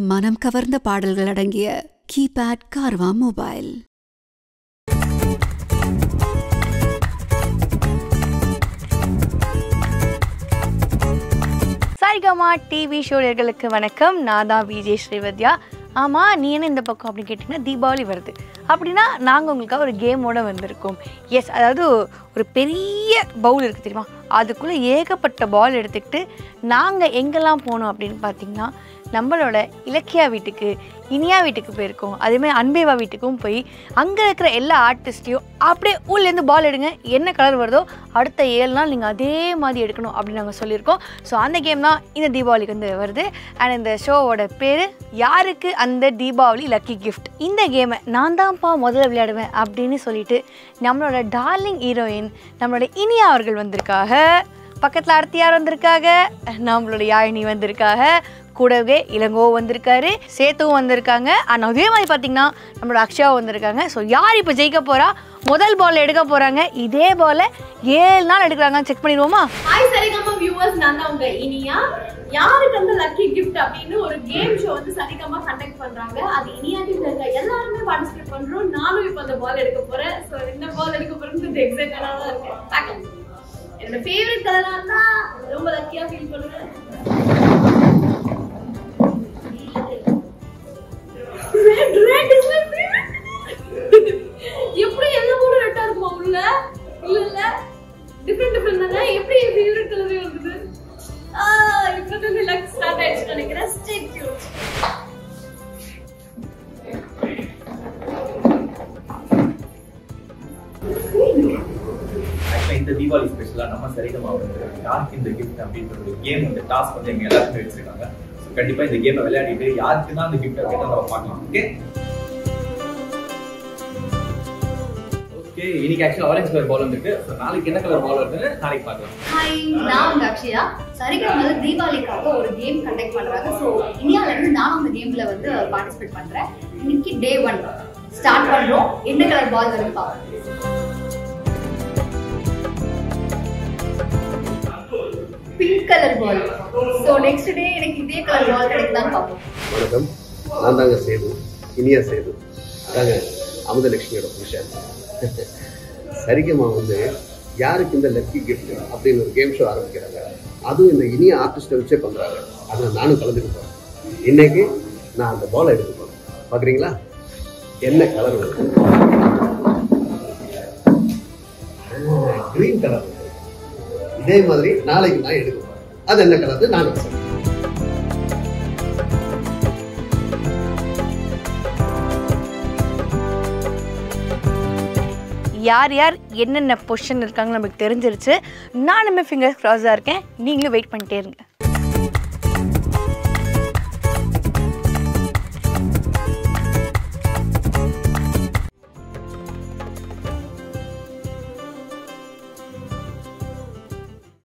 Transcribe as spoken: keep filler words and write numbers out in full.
மனம் கவர்ந்த பாடல்கள் அடங்கிய keypad Carvaan mobile. Saregama TV ஷோர்களுக்கு வணக்கம். நான் தான் விஜய் ஸ்ரீவத்யா. ஆமாம், நீ என்ன இந்த பக்கம் அப்படின்னு கேட்டிங்கன்னா, தீபாவளி வருது அப்படின்னா நாங்கள் உங்களுக்காக ஒரு கேமோடு வந்திருக்கோம். எஸ், அதாவது ஒரு பெரிய பவுல் இருக்குது தெரியுமா, அதுக்குள்ளே ஏகப்பட்ட பால் எடுத்துக்கிட்டு நாங்கள் எங்கெல்லாம் போனோம் அப்படின்னு பார்த்தீங்கன்னா, நம்மளோட இலக்கியா வீட்டுக்கு, இனியா வீட்டுக்கு போயிருக்கோம். அதேமாதிரி அன்பேவா வீட்டுக்கும் போய் அங்கே இருக்கிற எல்லா ஆர்டிஸ்ட்டையும் அப்படியே ஊர்லேருந்து பால் எடுங்க, என்ன கலர் வருதோ அடுத்த ஏழு நாள் நீங்கள் அதே மாதிரி எடுக்கணும் அப்படின்னு நாங்கள் சொல்லியிருக்கோம். ஸோ அந்த கேம் தான் இந்த தீபாவளிக்கு வந்து வருது. அண்ட் இந்த ஷோவோட பேர் யாருக்கு அந்த தீபாவளி லக்கி கிஃப்ட். இந்த கேமை நான் தான்ப்பா முதல்ல விளையாடுவேன் அப்படின்னு சொல்லிட்டு நம்மளோட டார்லிங் ஹீரோயின் நம்மளோட இனியா அவர்கள் வந்திருக்காங்க. பக்கத்தில் அடுத்து யார் வந்திருக்காங்க, நம்மளோட யாழினி வந்திருக்காங்க. கூடவே இளங்கோ வந்திருக்காரு, சேத்துவும் வந்திருக்காங்க. ஆனால் அதே மாதிரி பார்த்தீங்கன்னா நம்மளோட அக்ஷயாவும் வந்திருக்காங்க. ஸோ யார் இப்போ ஜெயிக்க போகிறா, முதல் பால் எடுக்க போகிறாங்க. இதே பால் ஏழு நாள் எடுக்கிறாங்கன்னு செக் பண்ணிடுவோமா? ஹாய் சரிகமா வியூவர்ஸ், நான் தான் உங்க இனியா. யாருக்கு அந்த லக்கி கிஃப்ட் அப்படின்னு ஒரு கேம் ஷோ வந்து சரிகமா கண்டக்ட் பண்றாங்க. அது இனியா டீம்ல இருக்க எல்லாருமே பார்ட்டிசிபேட் பண்றோம். நானும் இப்போ அந்த பால் எடுக்க போறேன். ஸோ என்ன பால் எடுக்க போறேன்னு எக்ஸைட்டடா தான் இருக்கேன். பார்க்கலாம். என்னோட ஃபேவரட் கலரா இருந்தா ரொம்ப லக்கியா ஃபீல் பண்ணுவேன். Red red is my favourite. எப்படி எல்லா போல ரெட்டா இருக்குமா உள்ள? இல்ல இல்ல, டிஃபரண்ட் டிஃபரண்ட் தானே. எப்படி ஃபேவரட் கலரே வருது? ஆ, இப்போ வந்து லக் ஸ்டார்ட் ஆயிடுச்சு நினைக்கிறேன். Stay tune. இந்த தீபாவளி ஸ்பெஷலா நம்ம சரிகமா வந்து யாருக்கு இந்த கிஃப்ட் அப்படின்ற ஒரு கேம் வந்து டாஸ்க் வந்து எங்க எல்லாருமே வச்சிருக்காங்க. கண்டிப்பா இந்த கேமை விளையாடிட்டு யாருக்கு தான் அந்த கிஃப்ட் அப்படின்னு நம்ம பார்க்கலாம். ஓகே ஓகே இன்னைக்கு ஆக்சுவலா ஆரஞ்சு கலர் பால் வந்திருக்கு. நாளைக்கு என்ன கலர் பால் வருதுன்னு நாளைக்கு பார்க்கலாம். ஹாய், நான் உங்க அக்ஷயா. சரிகமா வந்து தீபாவளிக்காக ஒரு கேம் கண்டக்ட் பண்றாங்க. ஸோ இந்தியால இருந்து நானும் அந்த கேம்ல வந்து பார்ட்டிசிபேட் பண்றேன். இன்னைக்கு டே ஒன் ஸ்டார்ட் பண்றோம். என்ன கலர் பால் வருது பார்ப்போம். Pink colour ball. So next day எனக்கு இதே கலர் பால் கிடைக்குதான்னு பார்ப்போம். வணக்கம், நான் தாங்க சேது, இனியா சேது தாங்க, அமுதலட்சுமியோட புருஷன். சரிகமா வந்து யாருக்கு இந்த லக்கி கிஃப்ட் அப்படின்னு ஒரு கேம் ஷோ ஆரம்பிக்கிறாங்க. அதுவும் இந்த இனிய ஆர்டிஸ்டை வச்சே பண்றாங்க. அதில் நானும் கலந்துக்க போறேன். இன்னைக்கு நான் அந்த பாலை எடுக்க போறேன். பாக்குறீங்களா என்ன கலர் வருது? Green colour. இதே மாதிரி நாளைக்கு நான் எடுக்க போறேன். அது என்ன கலர் நான் சொல்றேன். யார் யார் என்னென்ன பொசிஷன் இருக்காங்கன்னு நமக்கு தெரிஞ்சிருச்சு. நானுமே ஃபிங்கர்ஸ் க்ராஸாக இருக்கேன். நீங்களும் வெயிட் பண்ணிட்டே இருங்க.